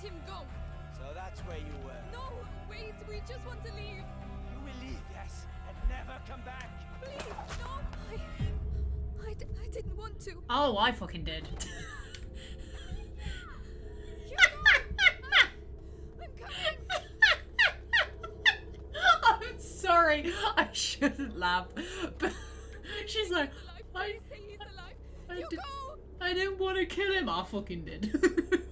him go. So that's where you were. No, wait, we just want to leave. You will leave, yes, and never come back. Please, no. I didn't want to. Oh, I fucking did. I'm coming. I'm sorry. I shouldn't laugh. But she's like, Please say he's alive. You go. I didn't want to kill him. I fucking did.